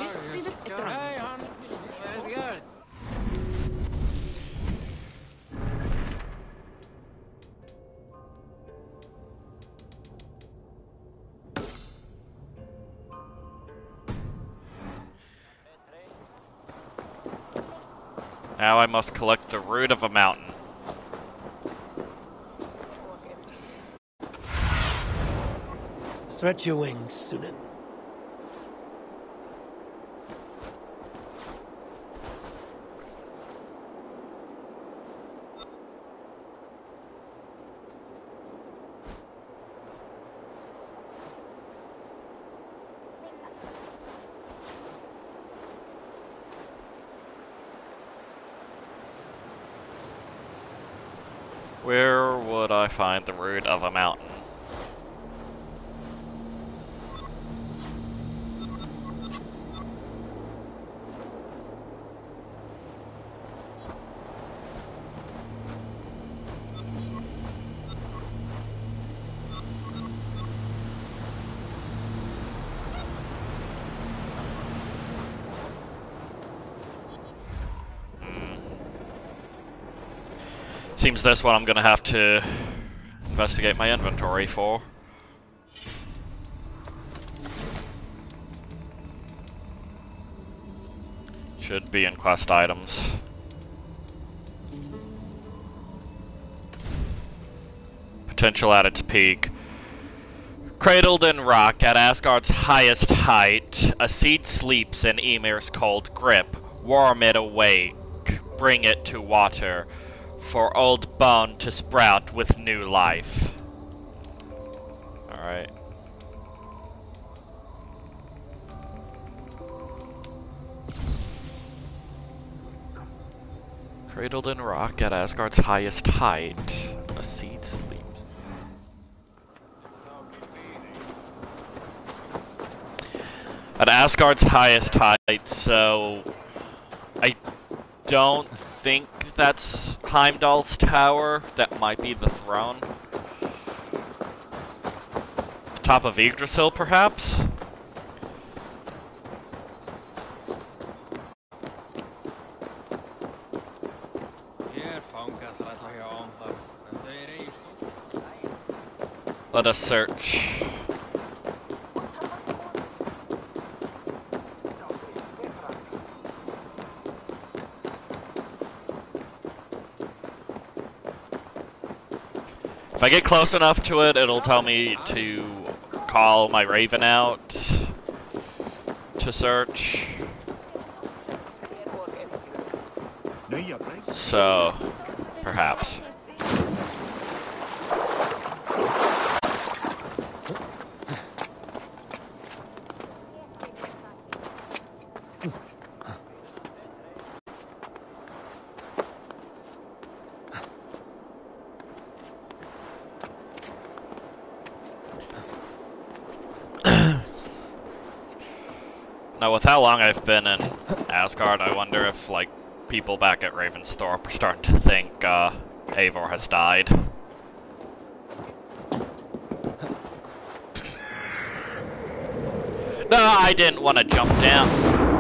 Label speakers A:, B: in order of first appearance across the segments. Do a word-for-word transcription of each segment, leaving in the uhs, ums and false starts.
A: Now I must collect the root of a mountain.
B: Stretch your wings, Sunan.
A: Where would I find the root of a mountain? Seems this one I'm gonna have to investigate my inventory for. Should be in quest items. Potential at its peak. Cradled in rock at Asgard's highest height, a seed sleeps in Ymir's cold grip. Warm it awake, bring it to water. For old bone to sprout with new life. Alright. Cradled in rock at Asgard's highest height. A seed sleeps. At Asgard's highest height, so I don't think that's Heimdall's tower. That might be the throne. Top of Yggdrasil, perhaps? Let us search. If I get close enough to it, it'll tell me to call my Raven out to search. So, perhaps. Now, with how long I've been in Asgard, I wonder if, like, people back at Ravensthorpe are starting to think, uh, Eivor has died. No, I didn't want to jump down.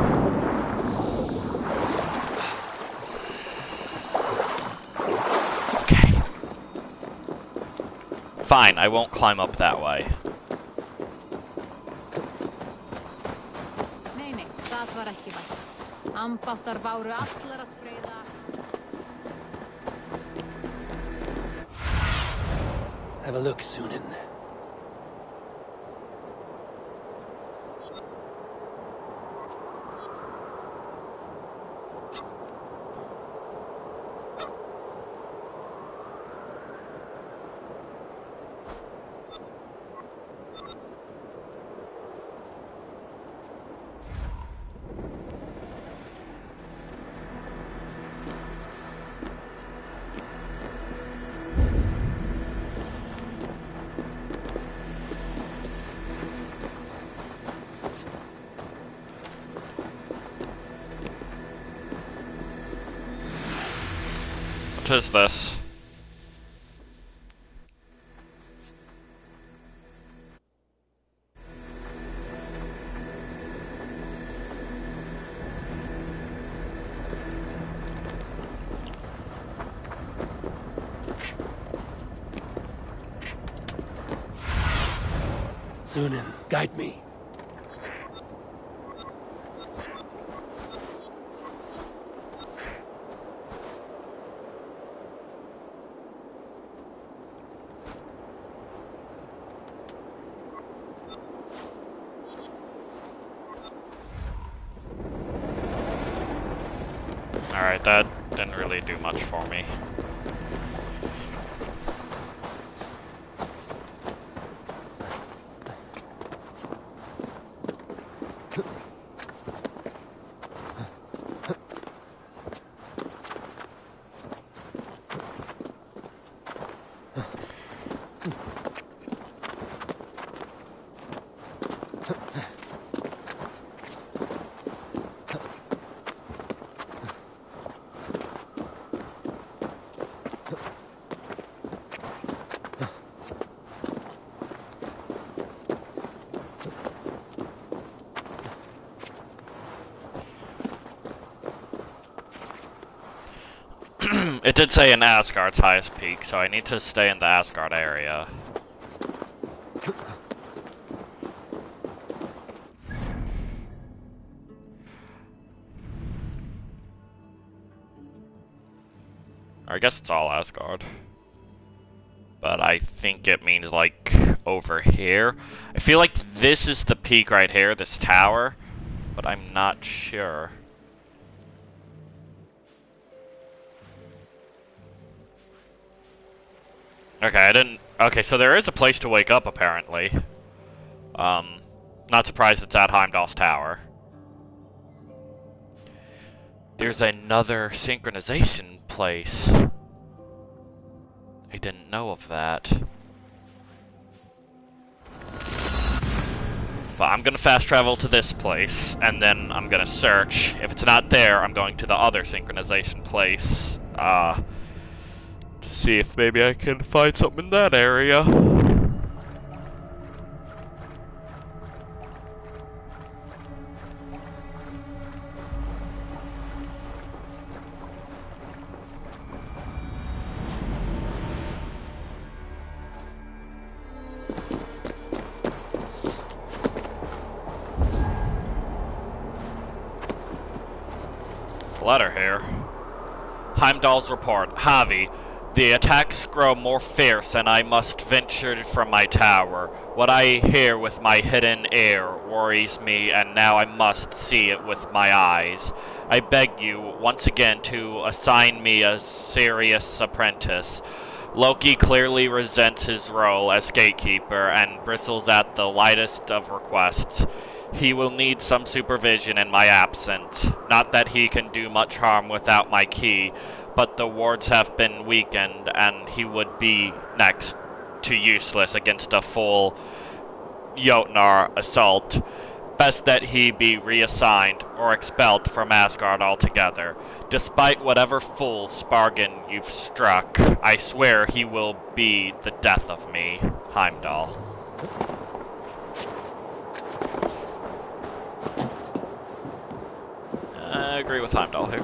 A: Okay. Fine, I won't climb up that way.
B: Have a look, Sunan.
A: What is this?
B: Sunan, guide me.
A: Alright, that didn't really do much for me. It did say in Asgard's highest peak, so I need to stay in the Asgard area. Or I guess it's all Asgard. But I think it means, like, over here. I feel like this is the peak right here, this tower, but I'm not sure. Okay, I didn't... Okay, so there is a place to wake up, apparently. Um, not surprised it's at Heimdall's tower. There's another synchronization place. I didn't know of that. But I'm gonna fast travel to this place, and then I'm gonna search. If it's not there, I'm going to the other synchronization place. Uh... See if maybe I can find something in that area. Letter here. Heimdall's report. Javi. The attacks grow more fierce, and I must venture from my tower. What I hear with my hidden ear worries me, and now I must see it with my eyes. I beg you, once again, to assign me a serious apprentice. Loki clearly resents his role as gatekeeper, and bristles at the lightest of requests. He will need some supervision in my absence. Not that he can do much harm without my key, but the wards have been weakened, and he would be next to useless against a full Jotnar assault. Best that he be reassigned or expelled from Asgard altogether. Despite whatever fool's bargain you've struck, I swear he will be the death of me, Heimdall. I agree with Heimdall here.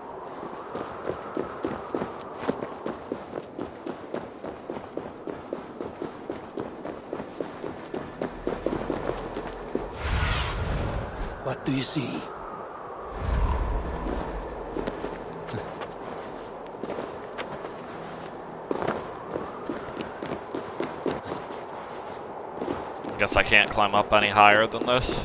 B: What do you see?
A: Guess I can't climb up any higher than this.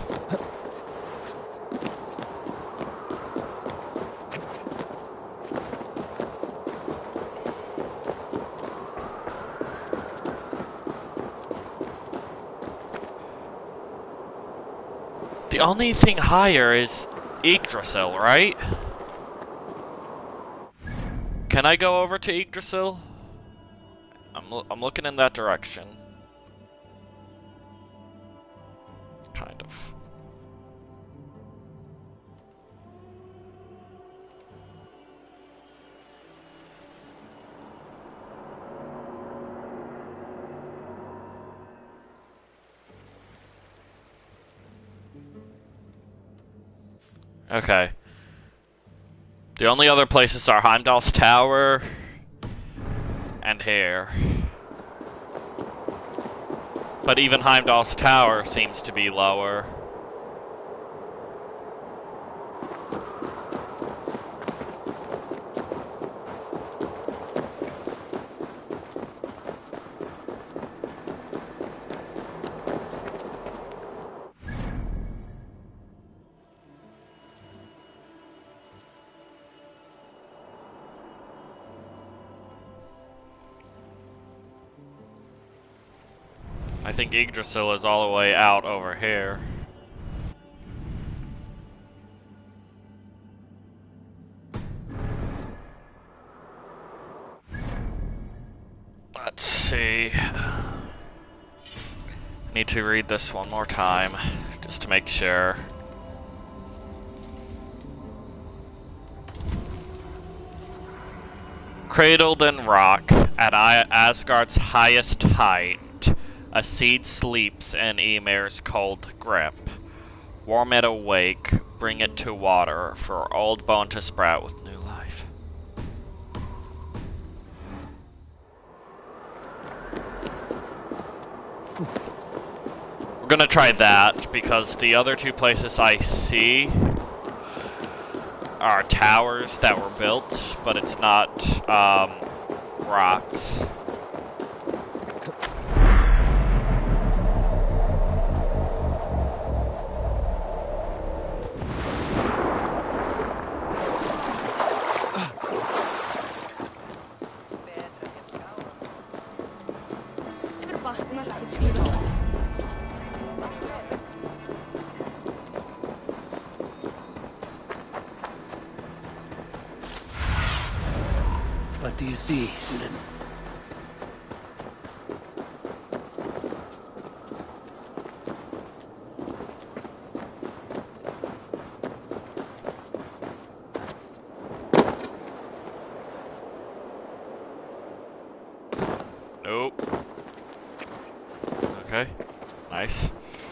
A: The only thing higher is Yggdrasil, right? Can I go over to Yggdrasil? I'm, lo I'm looking in that direction. Kind of. Okay. The only other places are Heimdall's Tower and here. But even Heimdall's tower seems to be lower. I think Yggdrasil is all the way out over here. Let's see. Need to read this one more time, just to make sure. Cradled in rock, at Asgard's highest height, a seed sleeps in Ymir's cold grip. Warm it awake, bring it to water, for old bone to sprout with new life. We're gonna try that, because the other two places I see are towers that were built, but it's not um, rocks.
B: What do you see, Sunan?
A: Nope. Okay. Nice.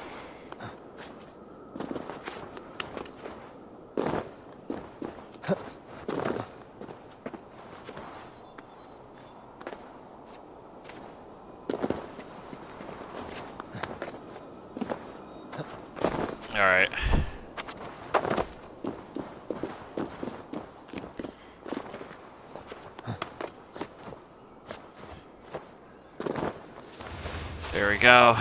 A: Alright. There we go.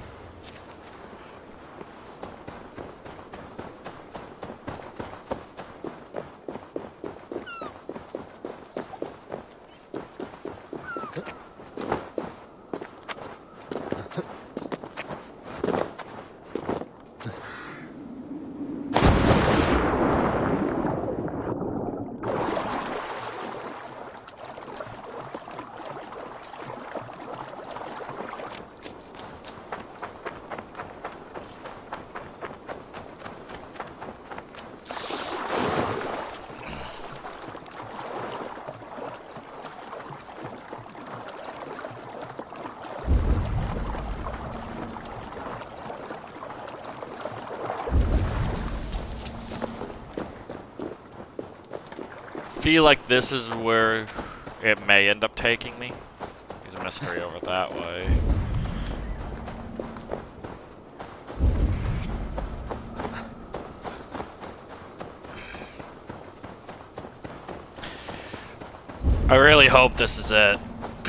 A: I feel like this is where it may end up taking me. There's a mystery over that way. I really hope this is it.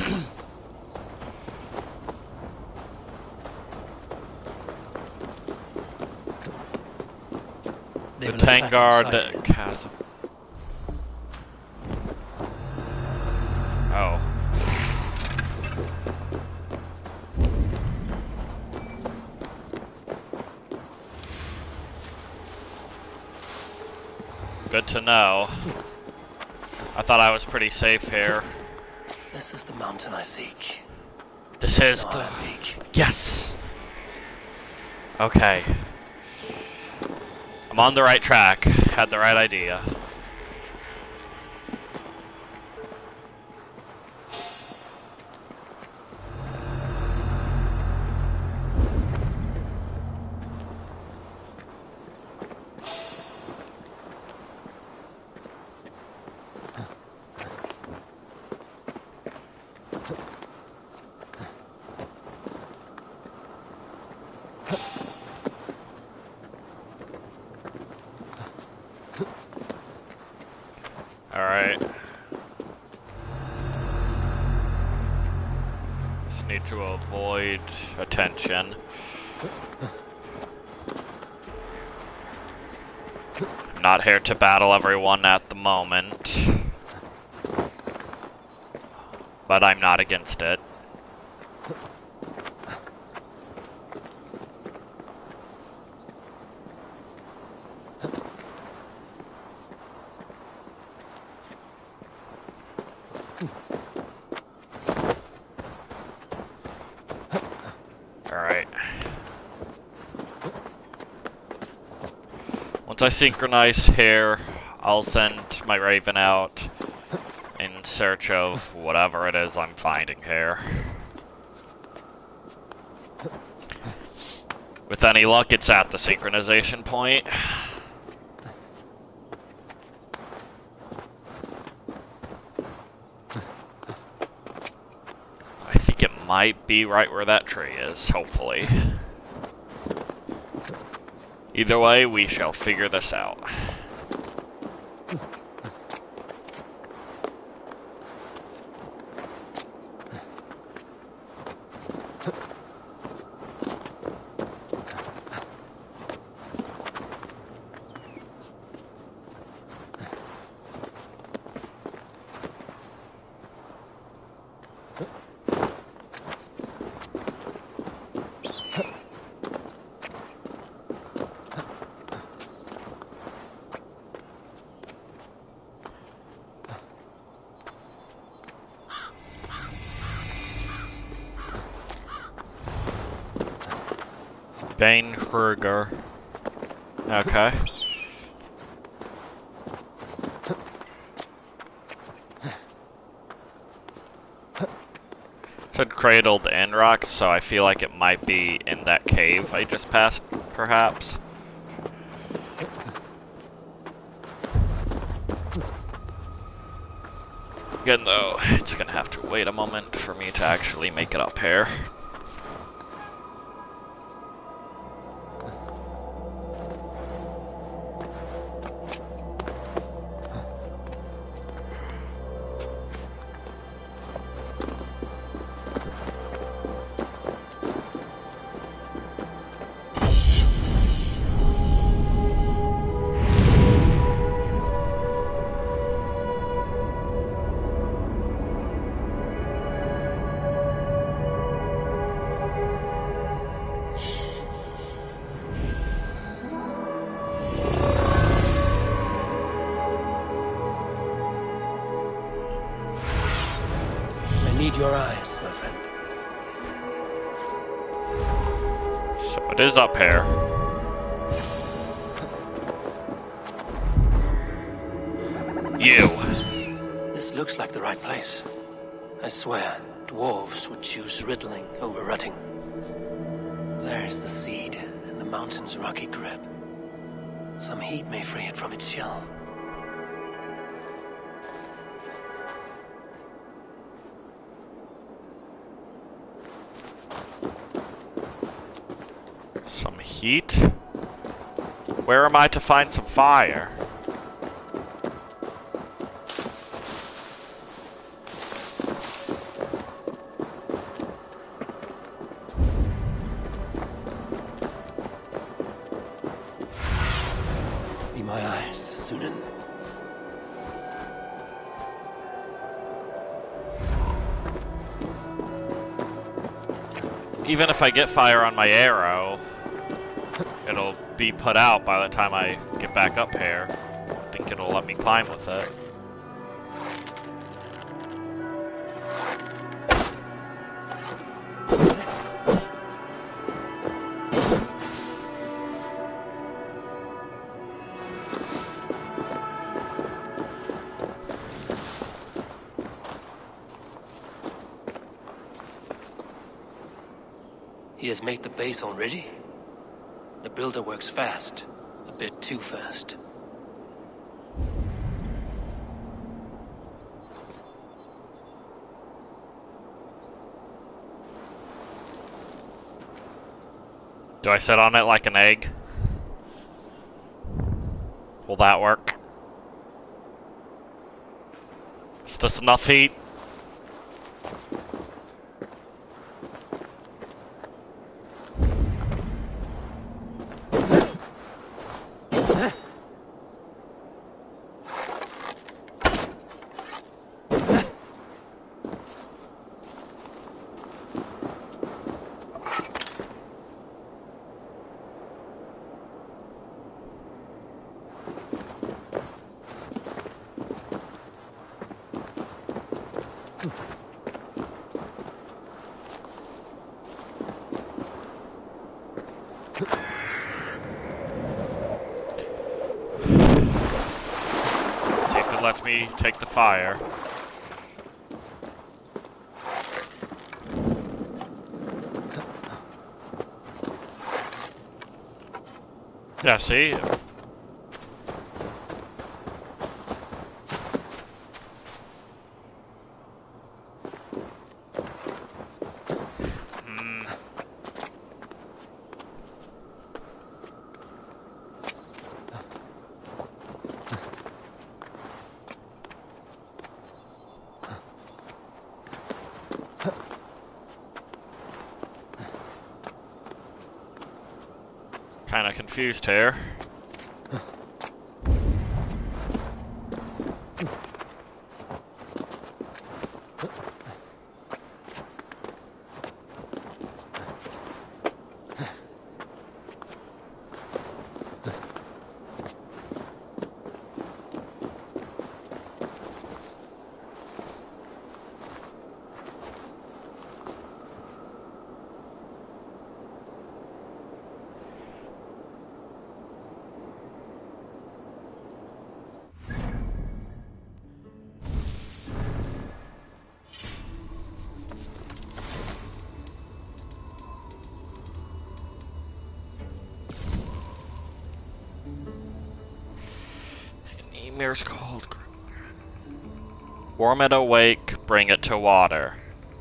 A: The Tengard Chasm. Oh. Good to know. I thought I was pretty safe here.
B: This is the mountain I seek.
A: This is the... Yes! Okay. I'm on the right track. Had the right idea. avoid attention. I'm not here to battle everyone at the moment, but I'm not against it. Alright. Once I synchronize here, I'll send my Raven out in search of whatever it is I'm finding here. With any luck, it's at the synchronization point. I think it might be right where that tree is, hopefully. Either way, we shall figure this out. Bane Kruger. Okay. Said cradled in rocks, so I feel like it might be in that cave I just passed, perhaps. Again though, it's gonna have to wait a moment for me to actually make it up here.
B: Your eyes, my friend.
A: So it is up here. You.
B: This looks like the right place. I swear, dwarves would choose riddling over rutting. There's the seed in the mountain's rocky grip. Some heat may free it from its shell.
A: Some heat? Where am I to find some fire?
B: Be my eyes, Sunan.
A: Even if I get fire on my arrow, it'll be put out by the time I get back up here. I think it'll let me climb with it.
B: He has made the base already? The builder works fast. A bit too fast.
A: Do I sit on it like an egg? Will that work? Is this enough heat? Lets me take the fire. Yeah, see? Kinda confused here. Emir's cold. Warm it awake, bring it to water.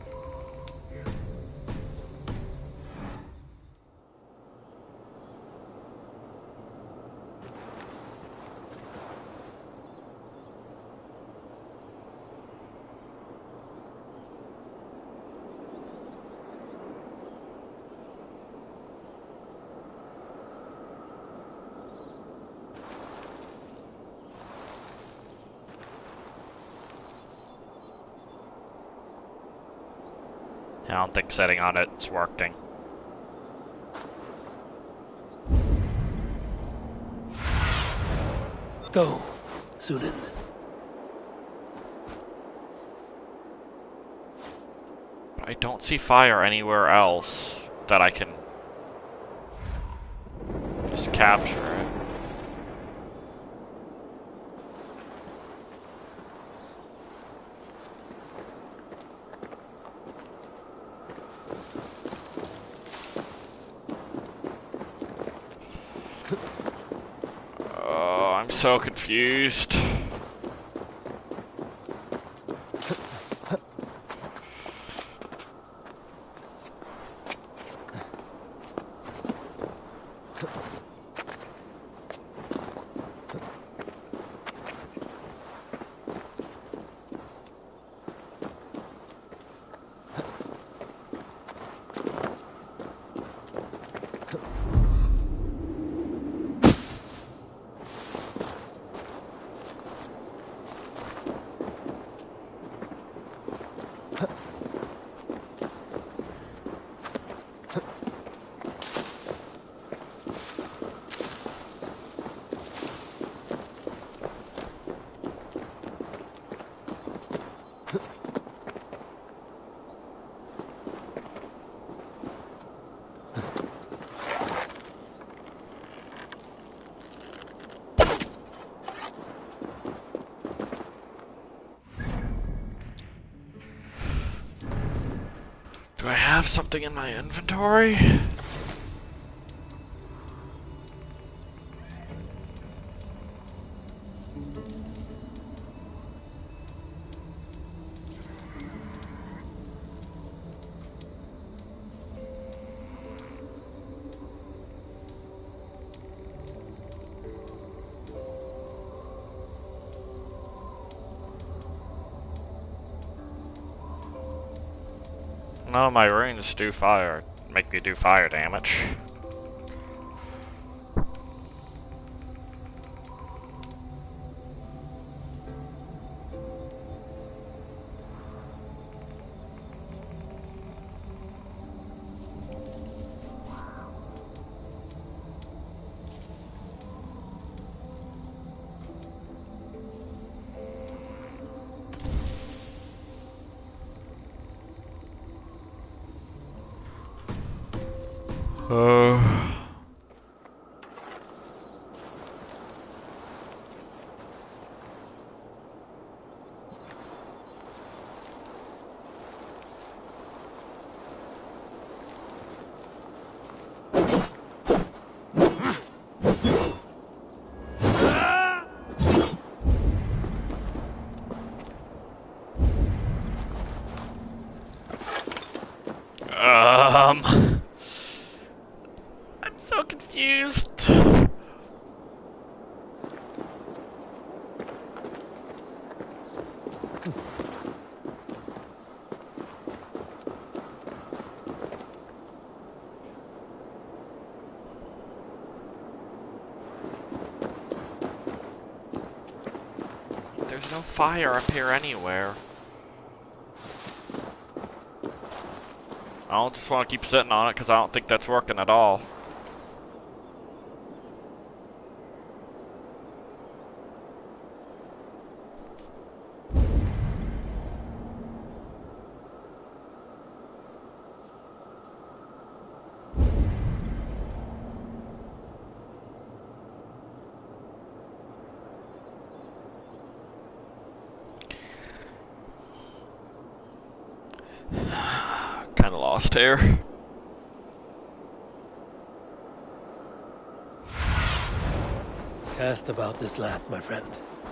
A: I don't think setting on it's working.
B: Go, Sunan.
A: But I don't see fire anywhere else that I can just capture it. Oh, I'm so confused. Do I have something in my inventory? None of my runes do fire, make me do fire damage. Uh... Um, I'm so confused. There's no fire up here anywhere. I don't just want to keep sitting on it because I don't think that's working at all. Kinda lost here.
B: Cast about this land, my friend.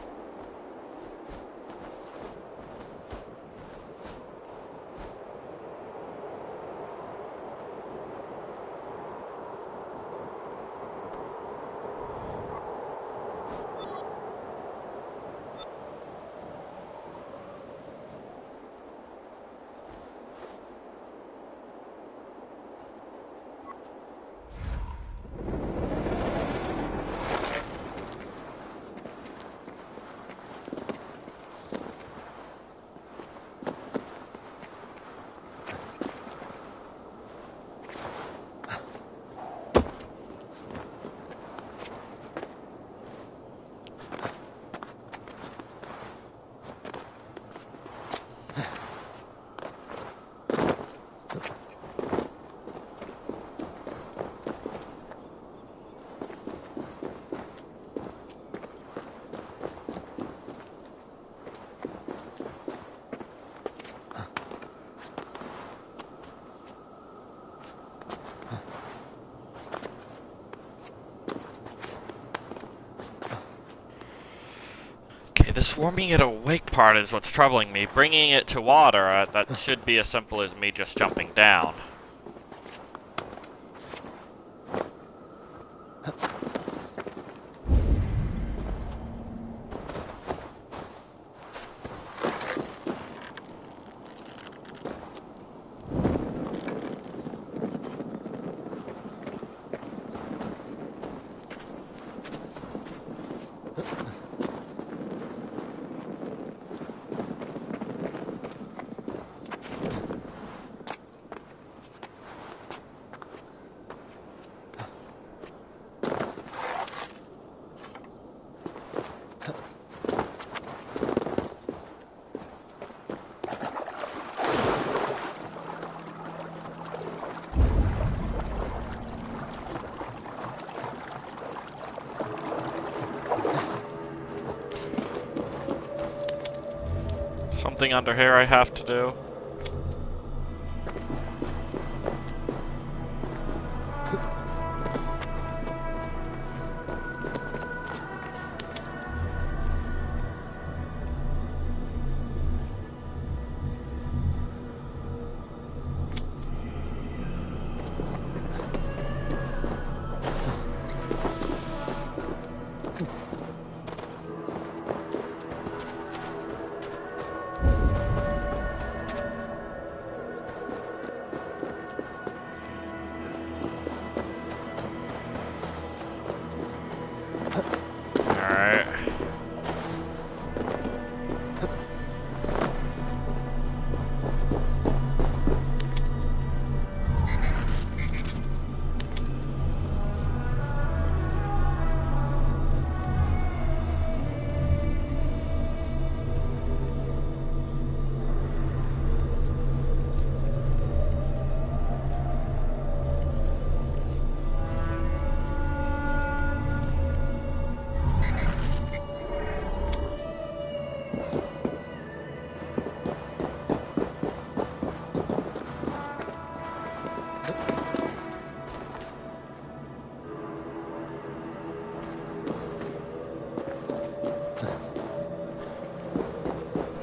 A: The swarming it awake part is what's troubling me. Bringing it to water, uh, that should be as simple as me just jumping down. Something under here I have to do.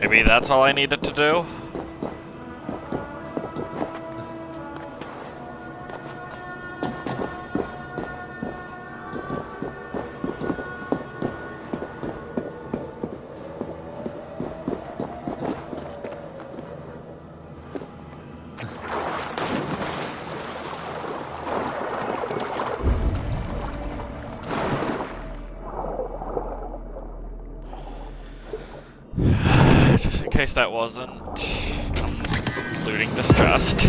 A: Maybe that's all I needed to do? Just in case that wasn't looting this chest.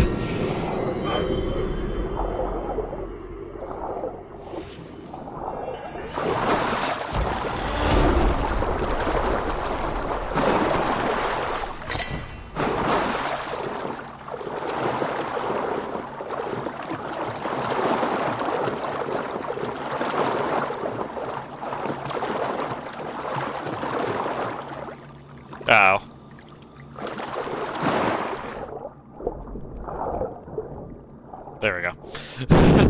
A: Oh. There we go.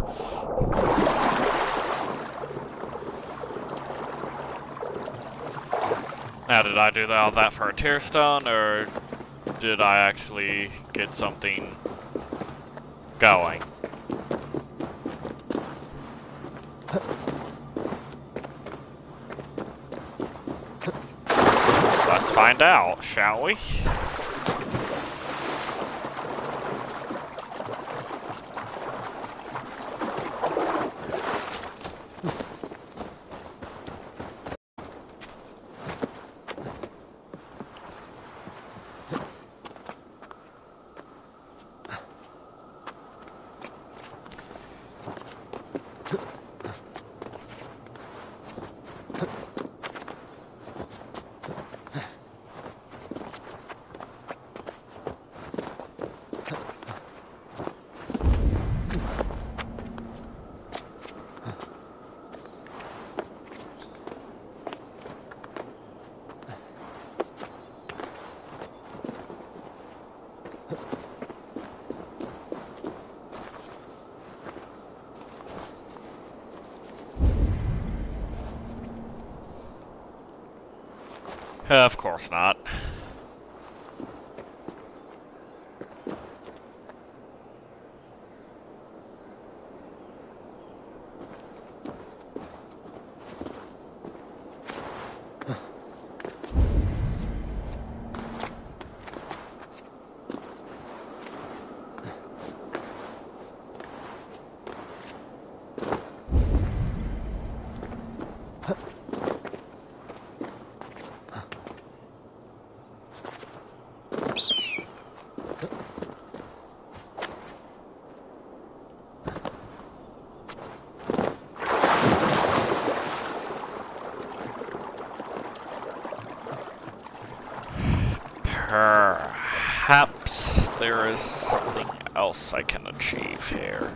A: Now, did I do all that for a tear stone, or did I actually get something going? Let's find out, shall we? Of course not. Perhaps there is something else I can achieve here.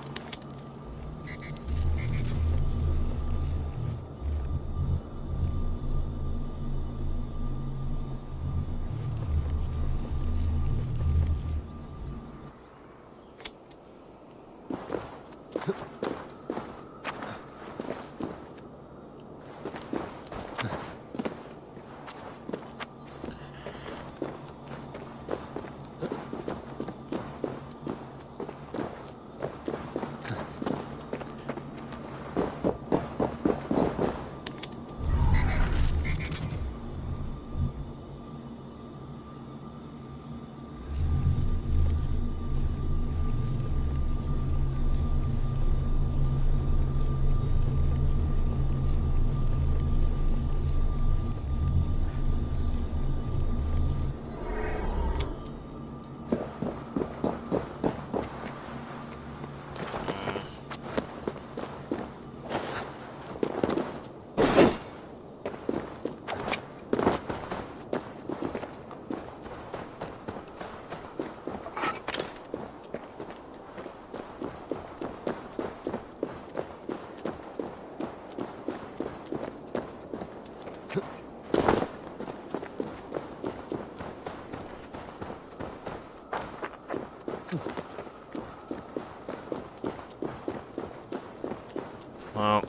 A: Well,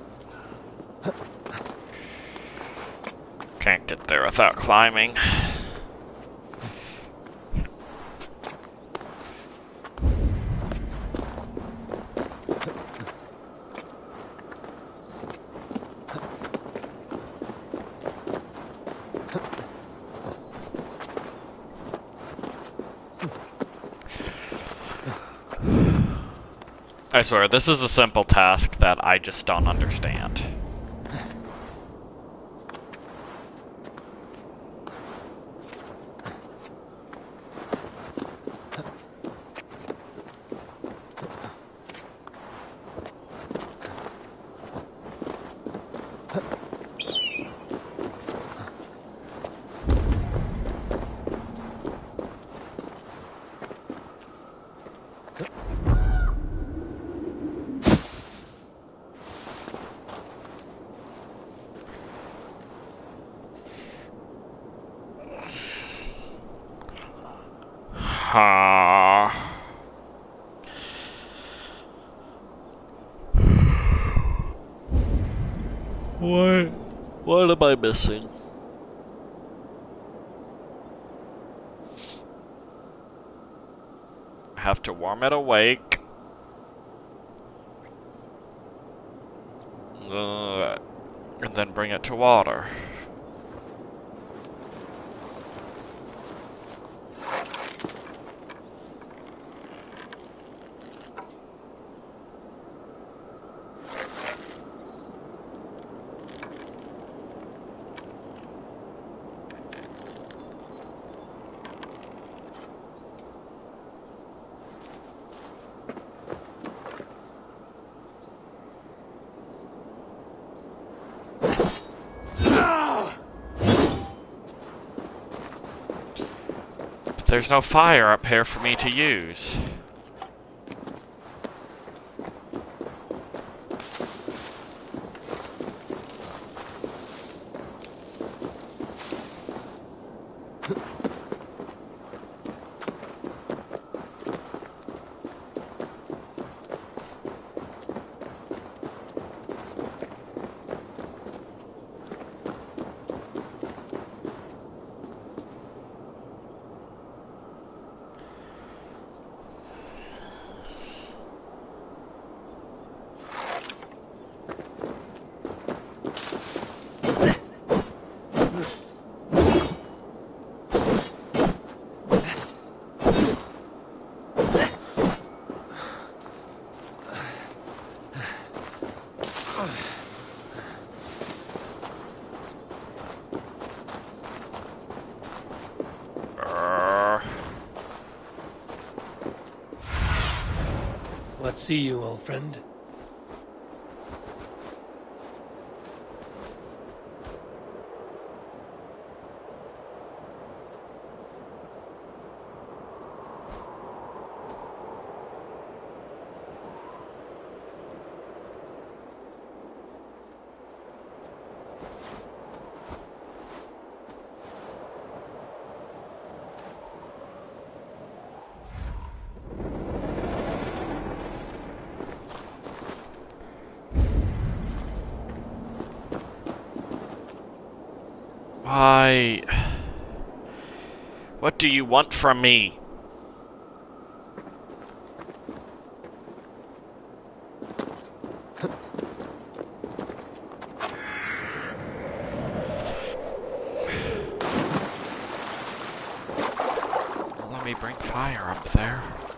A: can't get there without climbing. I swear, this is a simple task that I just don't understand. Huh. What? What am I missing? I have to warm it awake. Uh, and then bring it to water. There's no fire up here for me to use.
B: What see you, old friend?
A: Why? What do you want from me? Let me bring fire up there.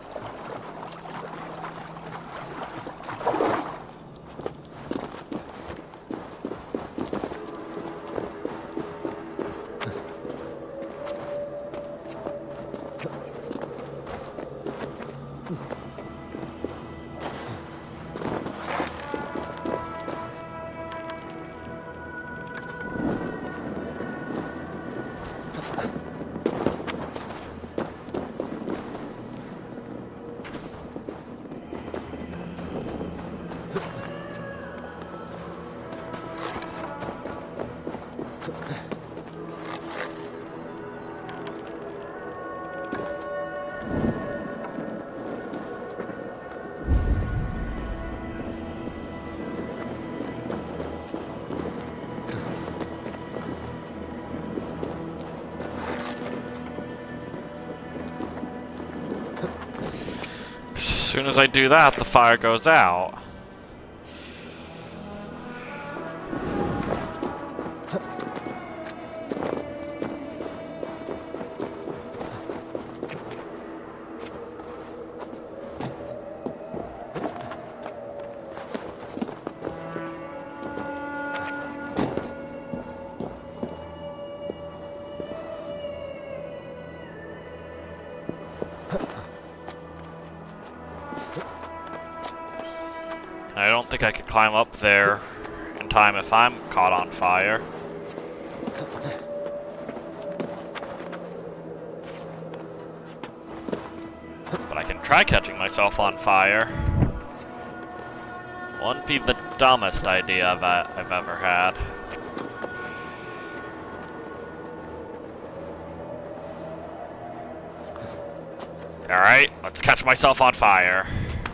A: As soon as I do that, the fire goes out. think I could climb up there in time if I'm caught on fire. But I can try catching myself on fire. Wouldn't be the dumbest idea I've, uh, I've ever had. Alright, let's catch myself on fire.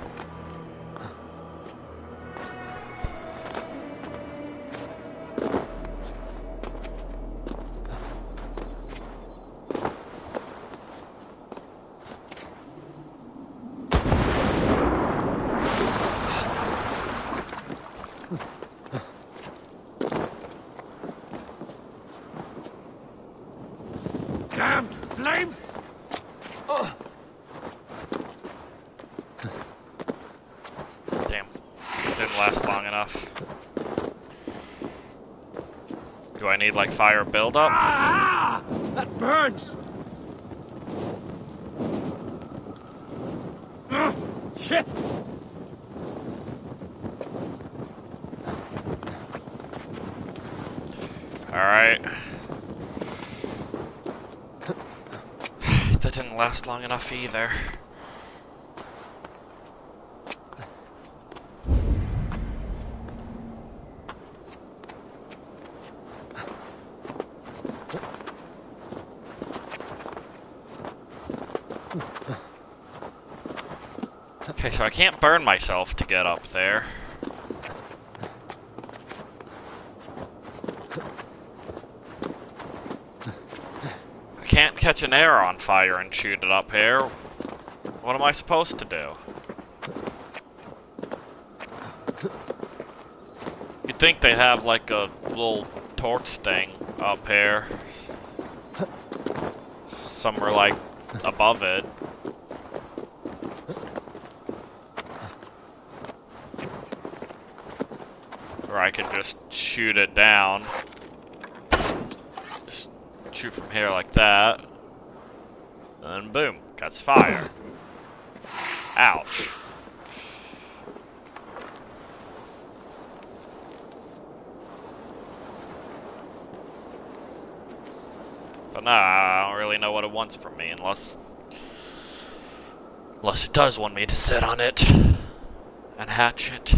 C: Damn flames! Oh.
A: Damn. Didn't last long enough. Do I need, like, fire buildup?
C: Ah! That burns! Uh, shit!
A: Alright. That didn't last long enough either. Okay, so I can't burn myself to get up there. I can't catch an arrow on fire and shoot it up here. What am I supposed to do? You'd think they'd have like a little torch thing up here. Somewhere like above it. Or I could just shoot it down. Just shoot from here like that. And then boom, catch fire. Ouch. But nah, I don't really know what it wants from me unless... Unless it does want me to sit on it. And hatch it.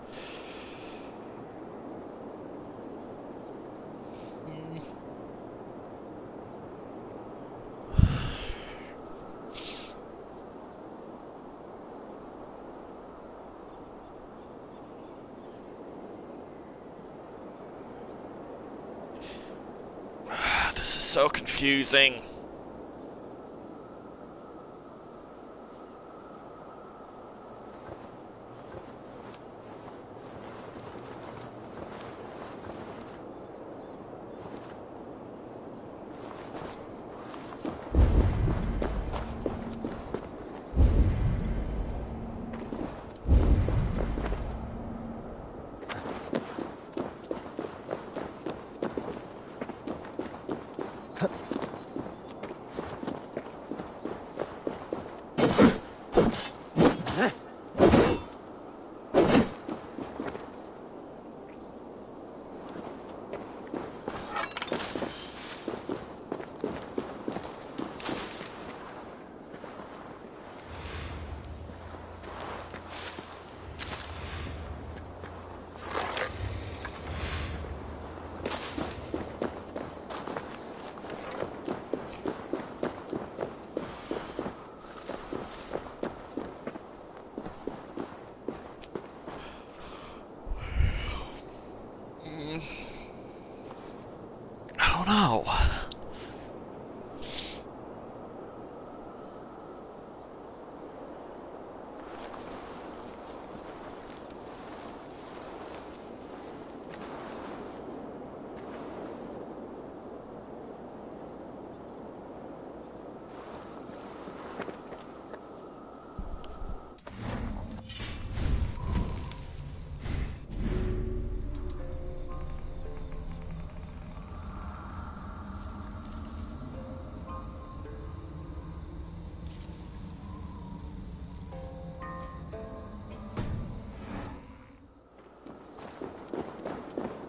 A: This is so confusing.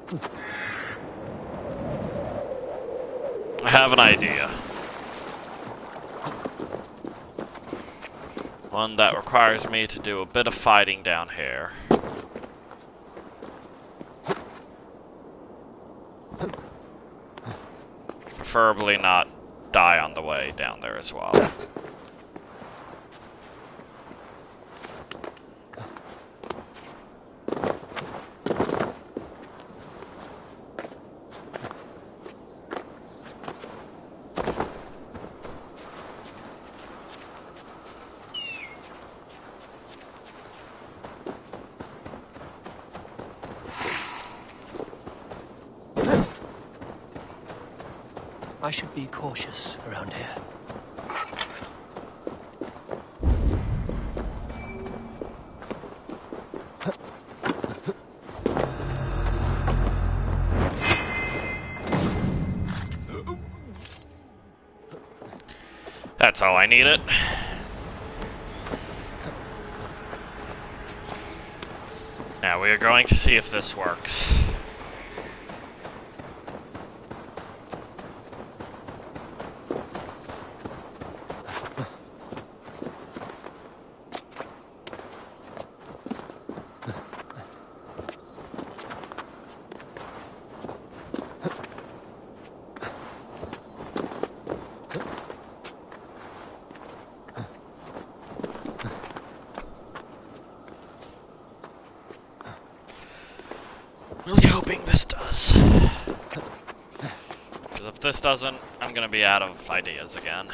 A: I have an idea. One that requires me to do a bit of fighting down here. Preferably not die on the way down there as well.
B: I should be cautious around here.
A: That's all I needed. Now we are going to see if this works. Really hoping this does. Because if this doesn't, I'm gonna be out of ideas again.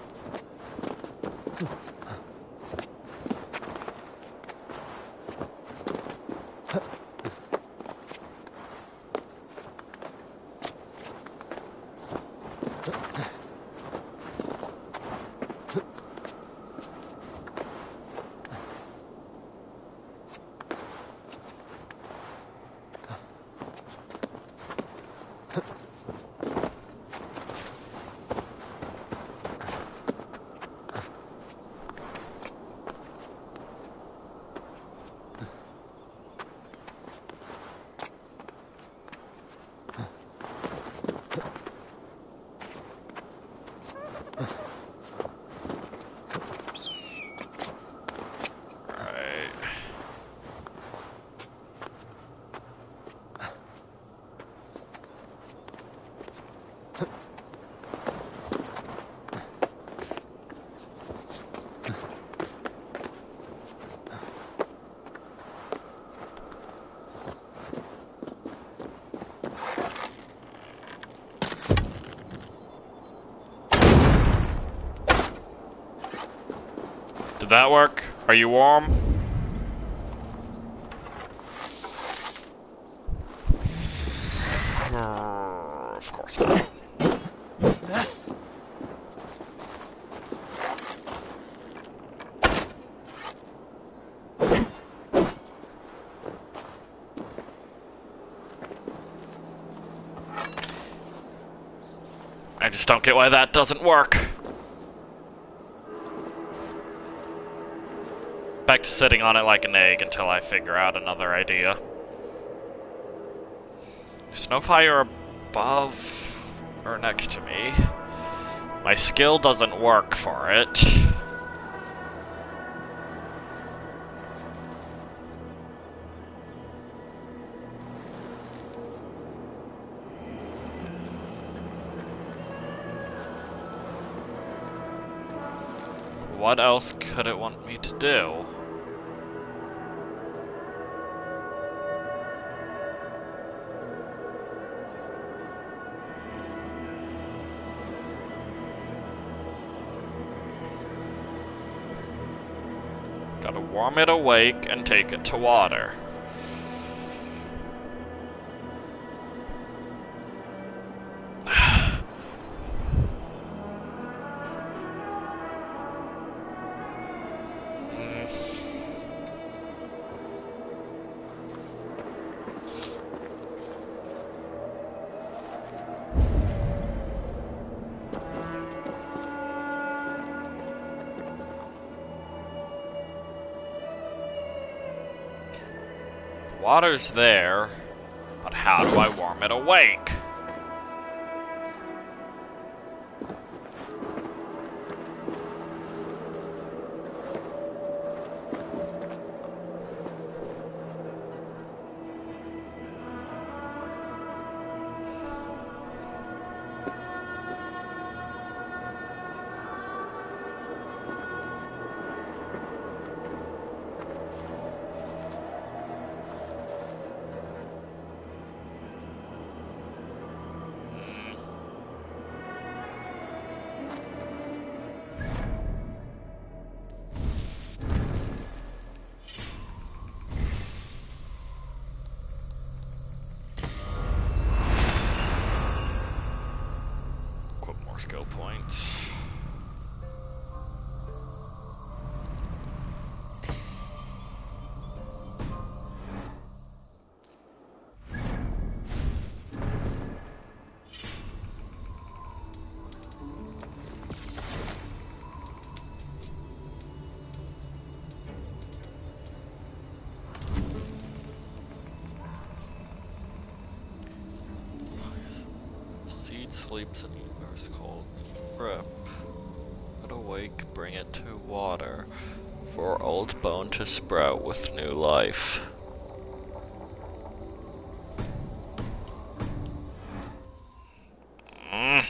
A: Did that work? Are you warm? Uh, of course not. I just don't get why that doesn't work. Back to sitting on it like an egg until I figure out another idea. There's no fire above or next to me. My skill doesn't work for it. What else could it want me to do? Gotta warm it awake and take it to water. Water's there. But how do I warm it awake? Skill points. Seed sleeps in Emer's cold grip. But awake, bring it to water, for old bone to sprout with new life. Mm.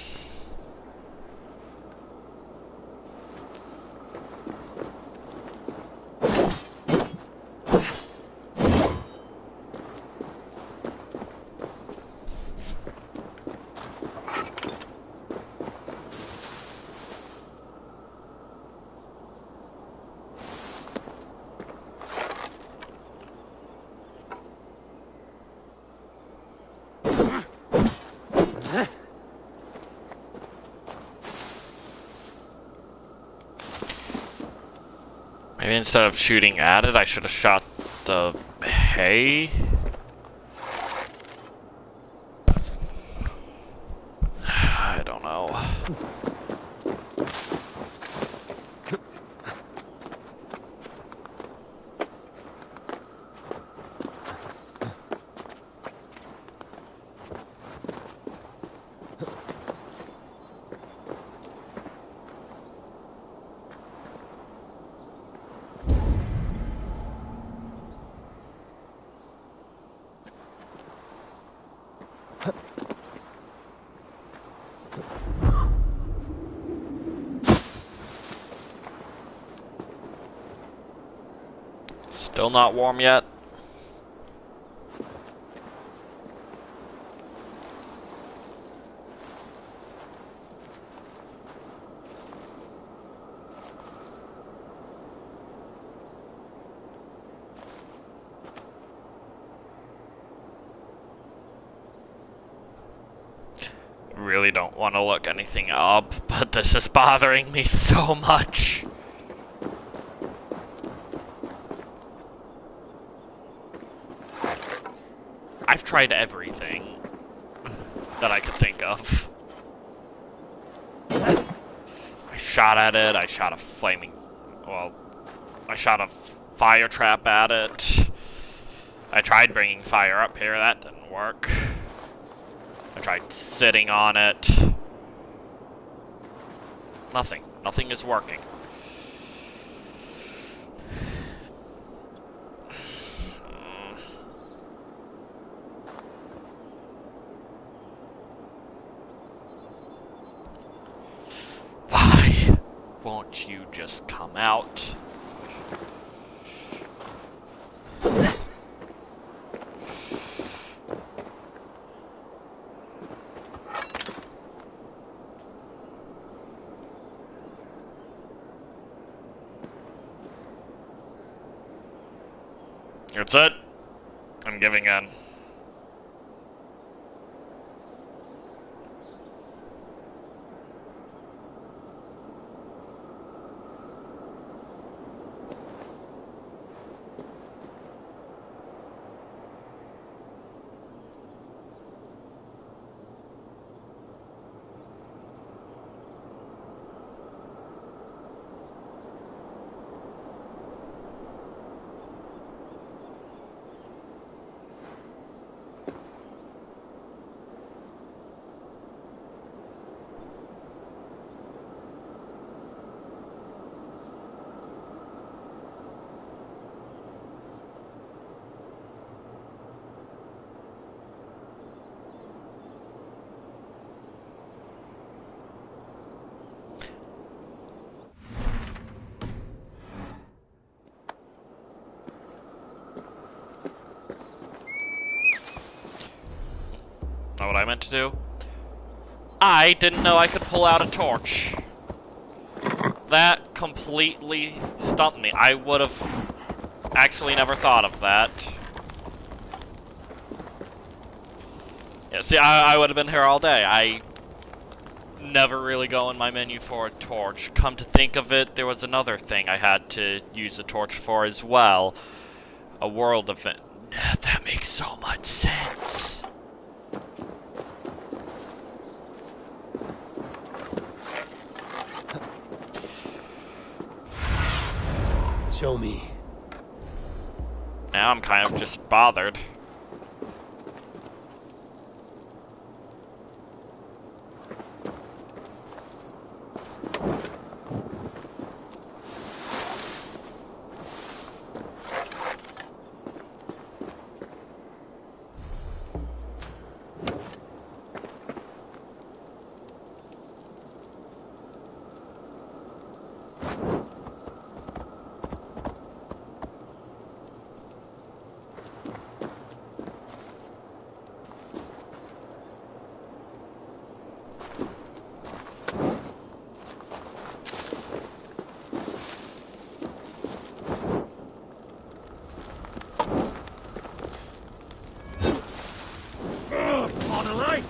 A: Maybe instead of shooting at it, I should have shot the hay? I don't know. Still not warm yet? Really don't want to look anything up, but this is bothering me so much. I've tried everything that I could think of. I shot at it, I shot a flaming... well, I shot a fire trap at it. I tried bringing fire up here, that didn't work. I tried sitting on it. Nothing. Nothing is working. Why won't you just come out? That's it. I'm giving in. not what I meant to do. I didn't know I could pull out a torch. That completely stumped me. I would have actually never thought of that. Yeah, see, I, I would have been here all day. I never really go in my menu for a torch. Come to think of it, there was another thing I had to use a torch for as well. A world event. That makes so much sense.
B: Show me.
A: Now I'm kind of just bothered.
C: On a light!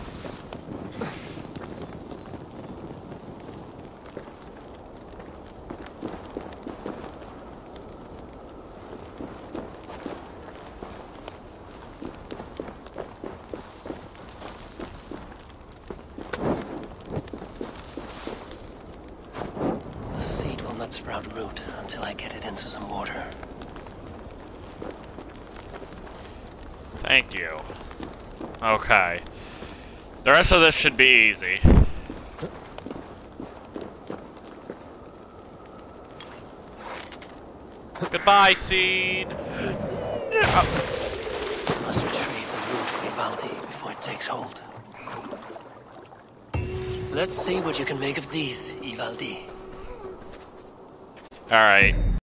B: The seed will not sprout root until I get it into some water.
A: Thank you. Okay. The rest of this should be easy. Goodbye, seed! Oh.
B: Must retrieve the root for Ivaldi before it takes hold. Let's see what you can make of these, Ivaldi.
A: Alright.